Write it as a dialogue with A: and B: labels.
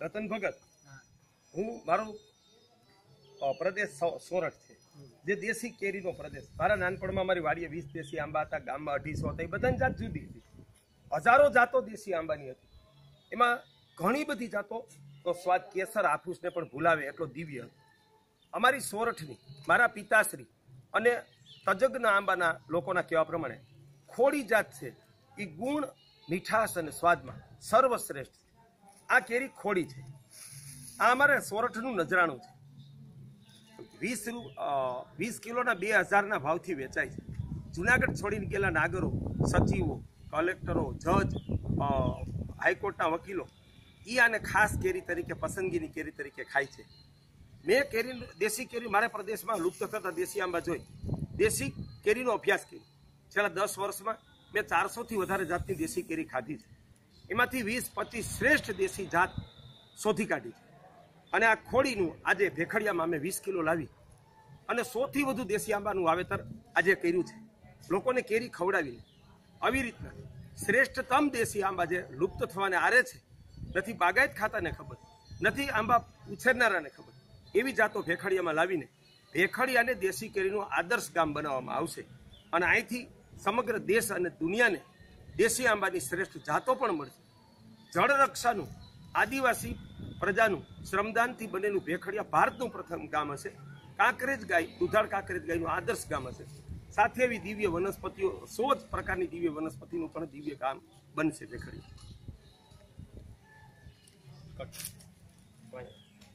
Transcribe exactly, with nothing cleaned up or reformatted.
A: રતન ભગત, હું મારો પ્રદેશ સોરઠ છે, જે દેશી કેરીનો પ્રદેશ. મારા નાનપણમાં મારી વાડીએ વીસ દેશી આંબા હતા, ગામમાં અઢીસો હતા. એ બધાની જાત જુદી હતી. હજારો જાતો દેશી આંબાની હતી. એમાં ઘણી બધી જાતો તો સ્વાદ કેસર હાફૂસને પણ ભૂલાવે એટલો દિવ્ય હતો. અમારી સોરઠની મારા પિતાશ્રી અને તજજ્ઞ આંબાના લોકોના કહેવા પ્રમાણે ખોડી જાત છે એ ગુણ, મીઠાશ અને સ્વાદમાં સર્વશ્રેષ્ઠ છે. આ કેરી ખોડી છે. આ અમારે સોરઠનું નજરાણું છે. વીસ વીસ કિલોના બે હજારના ભાવથી વેચાય છે. જુનાગઢ છોડીને ગયેલા નાગરો, સચિવો, કલેક્ટરો, જજ, હાઈકોર્ટના વકીલો એ આને ખાસ કેરી તરીકે, પસંદગીની કેરી તરીકે ખાય છે. મેં કેરી, દેશી કેરી મારા પ્રદેશમાં લુપ્ત થતા દેશી આંબા જોઈ દેશી કેરીનો અભ્યાસ કર્યો. છેલ્લા દસ વર્ષમાં મેં ચારસોથી વધારે જાતની દેશી કેરી ખાધી છે. એમાંથી વીસ પચીસ શ્રેષ્ઠ દેશી જાત શોધી કાઢી છે. અને આ ખોડીનું આજે ભેખડિયામાં અમે વીસ કિલો લાવી અને સૌથી વધુ દેશી આંબાનું વાવેતર આજે કર્યું છે. લોકોને કેરી ખવડાવીને આવી રીતના શ્રેષ્ઠતમ દેશી આંબા જે લુપ્ત થવાને આરે છે, નથી બાગાયત ખાતાને ખબર, નથી આંબા ઉછેરનારાને ખબર, એવી જાતો ભેખડિયામાં લાવીને ભેખડિયાને દેશી કેરીનું આદર્શ ગામ બનાવવામાં આવશે. અને અહીંથી સમગ્ર દેશ અને દુનિયાને દેશી આંબાની શ્રેષ્ઠ જાતો પણ મળશે. જળરક્ષાનું, આદિવાસી પ્રજાનું શ્રમદાનથી બનેલું ભેખડિયા ભારતનું પ્રથમ ગામ હશે. કાંકરેજ ગાય, દુધાળ કાંકરેજ ગાયનું આદર્શ ગામ હશે. સાથે એવી દિવ્ય વનસ્પતિઓ, સો જ પ્રકારની દિવ્ય વનસ્પતિનું પણ દિવ્ય ગામ બનશે ભેખડિયા.